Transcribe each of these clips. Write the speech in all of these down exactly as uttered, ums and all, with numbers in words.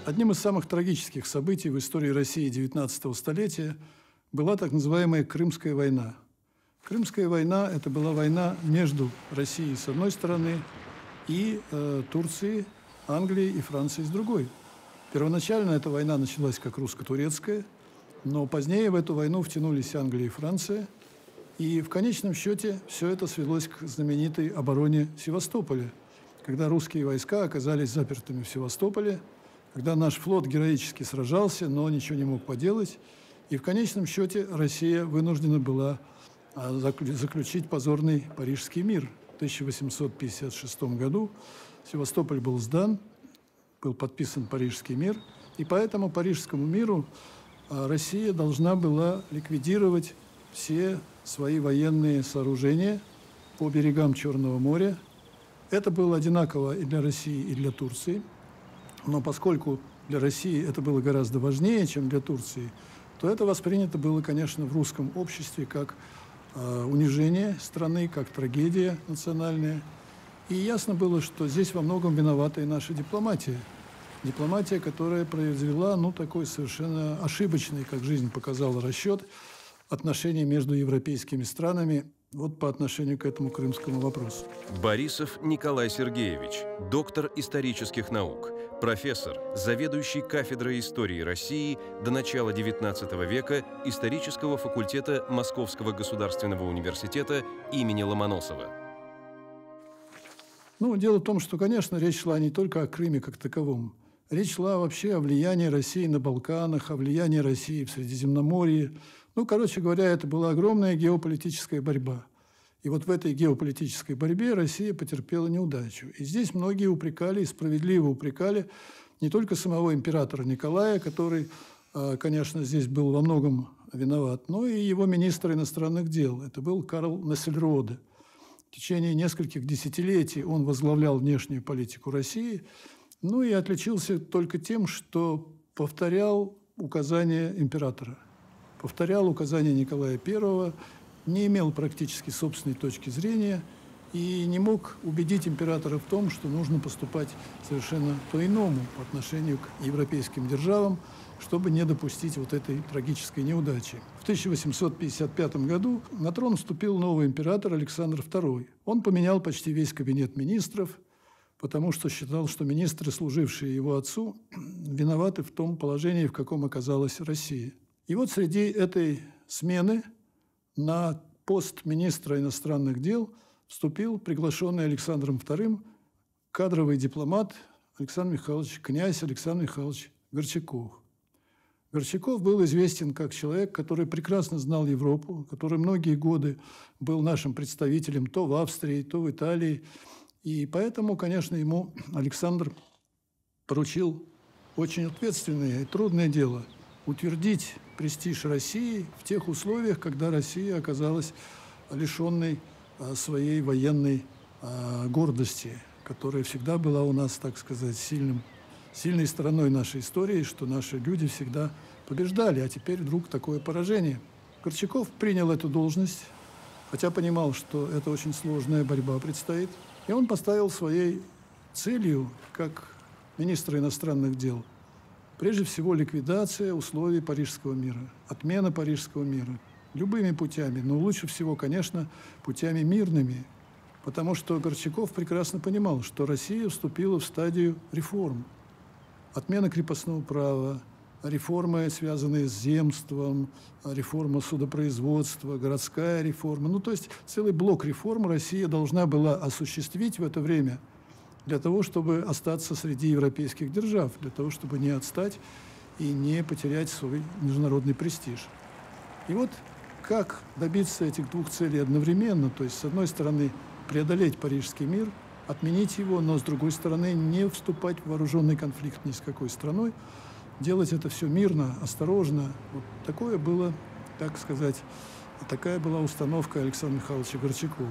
Одним из самых трагических событий в истории России девятнадцатого столетия была так называемая Крымская война. Крымская война – это была война между Россией с одной стороны и э, Турцией, Англией и Францией с другой. Первоначально эта война началась как русско-турецкая, но позднее в эту войну втянулись Англия и Франция. И в конечном счете все это свелось к знаменитой обороне Севастополя, когда русские войска оказались запертыми в Севастополе, когда наш флот героически сражался, но ничего не мог поделать. И в конечном счете Россия вынуждена была заключить позорный Парижский мир. В тысяча восемьсот пятьдесят шестом году Севастополь был сдан, был подписан Парижский мир, и по этому Парижскому миру Россия должна была ликвидировать все свои военные сооружения по берегам Черного моря. Это было одинаково и для России, и для Турции. Но поскольку для России это было гораздо важнее, чем для Турции, то это воспринято было, конечно, в русском обществе как э, унижение страны, как трагедия национальная. И ясно было, что здесь во многом виновата и наша дипломатия. Дипломатия, которая произвела, ну, такой совершенно ошибочный, как жизнь показала, расчет отношений между европейскими странами вот по отношению к этому крымскому вопросу. Борисов Николай Сергеевич, доктор исторических наук, профессор, заведующий кафедрой истории России до начала девятнадцатого века исторического факультета Московского государственного университета имени Ломоносова. Ну, дело в том, что, конечно, речь шла не только о Крыме как таковом. Речь шла вообще о влиянии России на Балканах, о влиянии России в Средиземноморье. Ну, короче говоря, это была огромная геополитическая борьба. И вот в этой геополитической борьбе Россия потерпела неудачу. И здесь многие упрекали, и справедливо упрекали, не только самого императора Николая, который, конечно, здесь был во многом виноват, но и его министра иностранных дел. Это был Карл Нессельроде. В течение нескольких десятилетий он возглавлял внешнюю политику России, ну и отличился только тем, что повторял указания императора, повторял указания Николая Первого, не имел практически собственной точки зрения и не мог убедить императора в том, что нужно поступать совершенно по-иному по отношению к европейским державам, чтобы не допустить вот этой трагической неудачи. В тысяча восемьсот пятьдесят пятом году на трон вступил новый император Александр Второй. Он поменял почти весь кабинет министров, потому что считал, что министры, служившие его отцу, виноваты в том положении, в каком оказалась Россия. И вот среди этой смены на пост министра иностранных дел вступил приглашенный Александром Вторым кадровый дипломат Александр Михайлович, князь Александр Михайлович Горчаков. Горчаков был известен как человек, который прекрасно знал Европу, который многие годы был нашим представителем то в Австрии, то в Италии. И поэтому, конечно, ему Александр поручил очень ответственное и трудное дело – утвердить престиж России в тех условиях, когда Россия оказалась лишенной а, своей военной а, гордости, которая всегда была у нас, так сказать, сильным, сильной стороной нашей истории, что наши люди всегда побеждали, а теперь вдруг такое поражение. Горчаков принял эту должность, хотя понимал, что это очень сложная борьба предстоит, и он поставил своей целью, как министр иностранных дел, прежде всего, ликвидация условий Парижского мира, отмена Парижского мира. Любыми путями, но лучше всего, конечно, путями мирными. Потому что Горчаков прекрасно понимал, что Россия вступила в стадию реформ. Отмена крепостного права, реформы, связанные с земством, реформа судопроизводства, городская реформа. Ну, то есть целый блок реформ Россия должна была осуществить в это время, для того, чтобы остаться среди европейских держав, для того, чтобы не отстать и не потерять свой международный престиж. И вот как добиться этих двух целей одновременно, то есть, с одной стороны, преодолеть Парижский мир, отменить его, но, с другой стороны, не вступать в вооруженный конфликт ни с какой страной, делать это все мирно, осторожно. Вот такое было, так сказать, такая была установка Александра Михайловича Горчакова.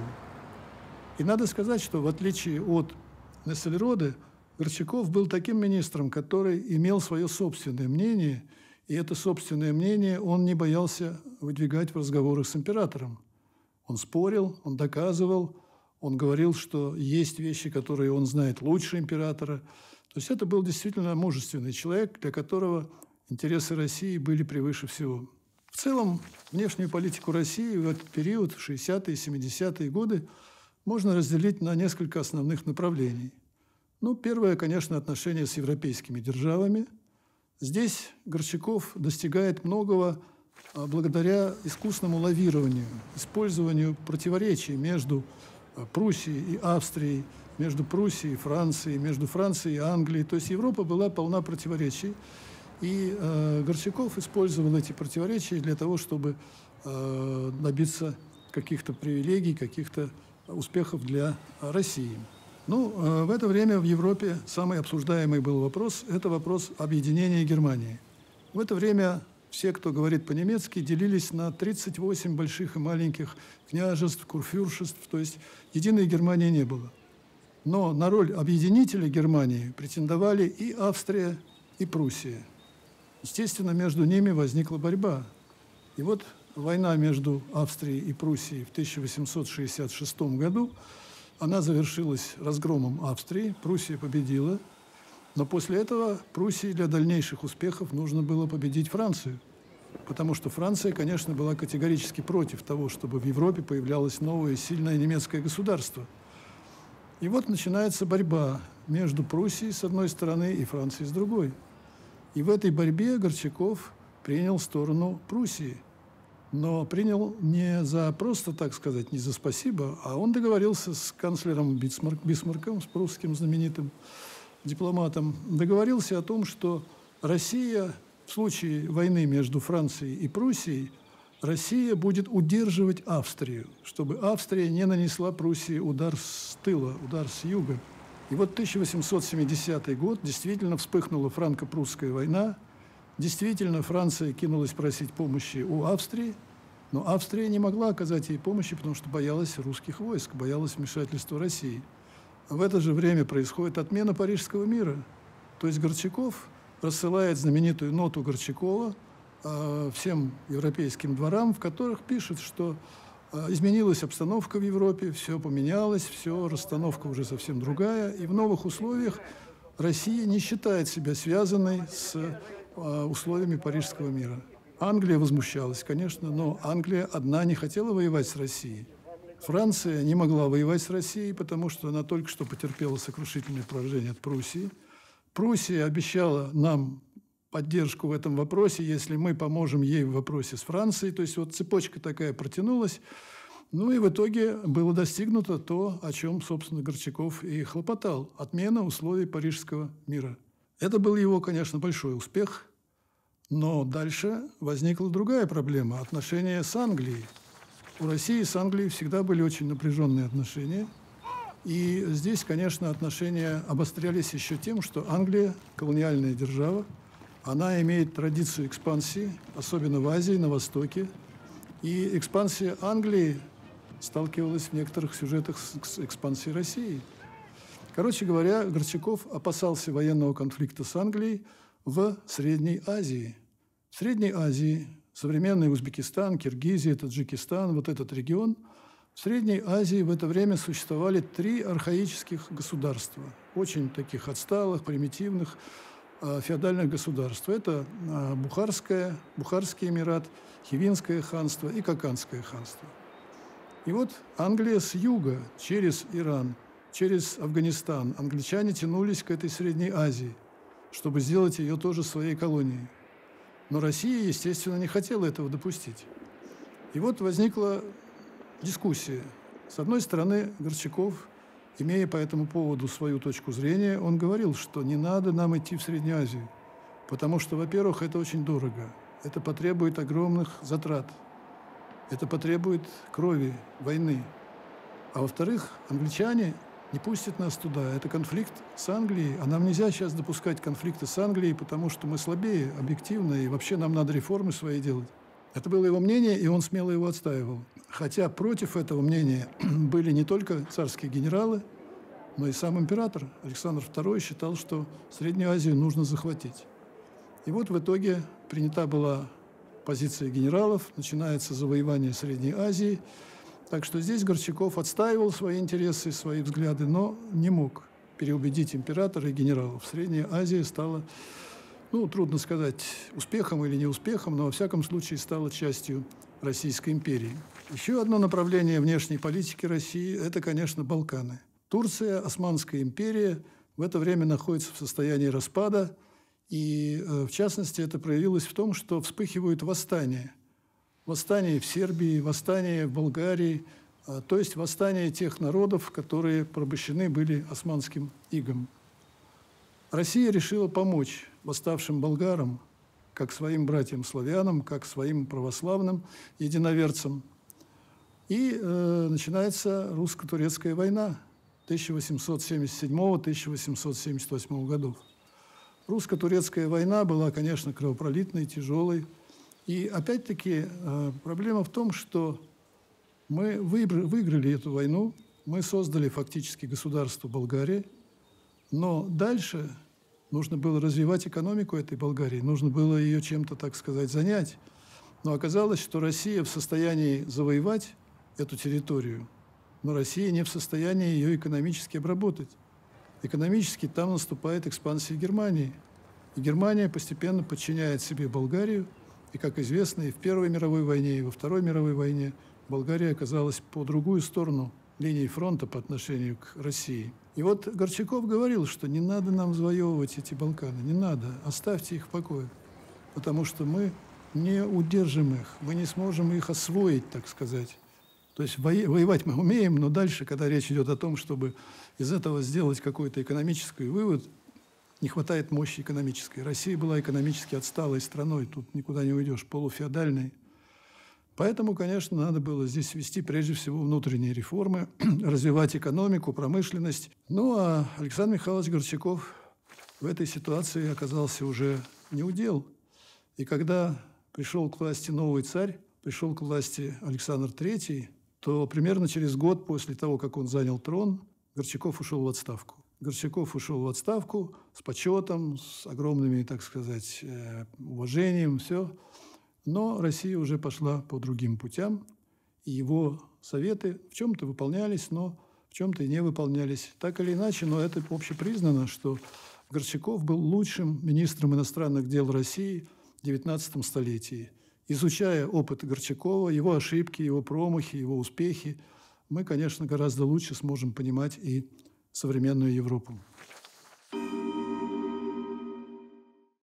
И надо сказать, что в отличие от Нессельроде, Горчаков был таким министром, который имел свое собственное мнение, и это собственное мнение он не боялся выдвигать в разговорах с императором. Он спорил, он доказывал, он говорил, что есть вещи, которые он знает лучше императора. То есть это был действительно мужественный человек, для которого интересы России были превыше всего. В целом, внешнюю политику России в этот период, в шестидесятые, семидесятые годы, можно разделить на несколько основных направлений. Ну, первое, конечно, отношения с европейскими державами. Здесь Горчаков достигает многого благодаря искусному лавированию, использованию противоречий между Пруссией и Австрией, между Пруссией и Францией, между Францией и Англией. То есть Европа была полна противоречий. И э, Горчаков использовал эти противоречия для того, чтобы э, добиться каких-то привилегий, каких-то успехов для России. Ну, э, в это время в Европе самый обсуждаемый был вопрос – это вопрос объединения Германии. В это время все, кто говорит по-немецки, делились на тридцать восемь больших и маленьких княжеств, курфюршеств, то есть единой Германии не было. Но на роль объединителя Германии претендовали и Австрия, и Пруссия. Естественно, между ними возникла борьба. И вот война между Австрией и Пруссией в тысяча восемьсот шестьдесят шестом году, она завершилась разгромом Австрии, Пруссия победила. Но после этого Пруссии для дальнейших успехов нужно было победить Францию. Потому что Франция, конечно, была категорически против того, чтобы в Европе появлялось новое сильное немецкое государство. И вот начинается борьба между Пруссией с одной стороны и Францией с другой. И в этой борьбе Горчаков принял сторону Пруссии. Но принял не за просто, так сказать, не за спасибо, а он договорился с канцлером Бисмарком, с прусским знаменитым дипломатом, договорился о том, что Россия в случае войны между Францией и Пруссией, Россия будет удерживать Австрию, чтобы Австрия не нанесла Пруссии удар с тыла, удар с юга. И вот тысяча восемьсот семидесятый год, действительно вспыхнула франко-прусская война, действительно Франция кинулась просить помощи у Австрии, но Австрия не могла оказать ей помощи, потому что боялась русских войск, боялась вмешательства России. В это же время происходит отмена Парижского мира. То есть Горчаков рассылает знаменитую ноту Горчакова э, всем европейским дворам, в которых пишет, что изменилась обстановка в Европе, все поменялось, все, расстановка уже совсем другая. И в новых условиях Россия не считает себя связанной с э, условиями Парижского мира. Англия возмущалась, конечно, но Англия одна не хотела воевать с Россией. Франция не могла воевать с Россией, потому что она только что потерпела сокрушительное поражение от Пруссии. Пруссия обещала нам поддержку в этом вопросе, если мы поможем ей в вопросе с Францией. То есть вот цепочка такая протянулась. Ну и в итоге было достигнуто то, о чем, собственно, Горчаков и хлопотал – отмена условий Парижского мира. Это был его, конечно, большой успех, но дальше возникла другая проблема – отношения с Англией. У России с Англией всегда были очень напряженные отношения. И здесь, конечно, отношения обострялись еще тем, что Англия – колониальная держава, она имеет традицию экспансии, особенно в Азии, на Востоке. И экспансия Англии сталкивалась в некоторых сюжетах с экспансией России. Короче говоря, Горчаков опасался военного конфликта с Англией в Средней Азии. В Средней Азии, современный Узбекистан, Киргизия, Таджикистан, вот этот регион, в Средней Азии в это время существовали три архаических государства, очень таких отсталых, примитивных, феодальных государств. Это Бухарское, Бухарский эмират, Хивинское ханство и Каканское ханство. И вот Англия с юга, через Иран, через Афганистан, англичане тянулись к этой Средней Азии, чтобы сделать ее тоже своей колонией. Но Россия, естественно, не хотела этого допустить. И вот возникла дискуссия. С одной стороны, Горчаков, имея по этому поводу свою точку зрения, он говорил, что не надо нам идти в Среднюю Азию, потому что, во-первых, это очень дорого, это потребует огромных затрат, это потребует крови, войны. А во-вторых, англичане не пустят нас туда. Это конфликт с Англией, а нам нельзя сейчас допускать конфликты с Англией, потому что мы слабее, объективно, и вообще нам надо реформы свои делать. Это было его мнение, и он смело его отстаивал. Хотя против этого мнения были не только царские генералы, но и сам император Александр второй считал, что Среднюю Азию нужно захватить. И вот в итоге принята была позиция генералов, начинается завоевание Средней Азии. Так что здесь Горчаков отстаивал свои интересы, свои взгляды, но не мог. переубедить императора и генералов. Средняя Азия стала, ну, трудно сказать, успехом или неуспехом, но во всяком случае стала частью Российской империи. Еще одно направление внешней политики России – это, конечно, Балканы. Турция, Османская империя в это время находится в состоянии распада, и, в частности, это проявилось в том, что вспыхивают восстания. Восстания в Сербии, восстания в Болгарии, то есть восстания тех народов, которые порабощены были османским игом. Россия решила помочь восставшим болгарам, как своим братьям-славянам, как своим православным единоверцам. И э, начинается русско-турецкая война тысяча восемьсот семьдесят седьмого — тысяча восемьсот семьдесят восьмого годов. Русско-турецкая война была, конечно, кровопролитной, тяжелой. И опять-таки э, проблема в том, что мы выиграли эту войну, мы создали фактически государство Болгарии, но дальше нужно было развивать экономику этой Болгарии, нужно было ее чем-то, так сказать, занять. Но оказалось, что Россия в состоянии завоевать эту территорию, но Россия не в состоянии ее экономически обработать. Экономически там наступает экспансия Германии. И Германия постепенно подчиняет себе Болгарию. И, как известно, и в Первой мировой войне, и во Второй мировой войне Болгария оказалась по другую сторону линии фронта по отношению к России. И вот Горчаков говорил, что не надо нам завоевывать эти Балканы, не надо, оставьте их в покое, потому что мы не удержим их, мы не сможем их освоить, так сказать. То есть воевать мы умеем, но дальше, когда речь идет о том, чтобы из этого сделать какой-то экономический вывод, не хватает мощи экономической. Россия была экономически отсталой страной, тут никуда не уйдешь, полуфеодальной. Поэтому, конечно, надо было здесь вести прежде всего внутренние реформы, развивать экономику, промышленность. Ну, а Александр Михайлович Горчаков в этой ситуации оказался уже неудел. И когда пришел к власти новый царь, пришел к власти Александр Третий, то примерно через год после того, как он занял трон, Горчаков ушел в отставку. Горчаков ушел в отставку с почетом, с огромными, так сказать, уважением, все. Но Россия уже пошла по другим путям, и его советы в чем-то выполнялись, но в чем-то и не выполнялись. Так или иначе, но это общепризнано, что Горчаков был лучшим министром иностранных дел России в девятнадцатом столетии. Изучая опыт Горчакова, его ошибки, его промахи, его успехи, мы, конечно, гораздо лучше сможем понимать и современную Европу.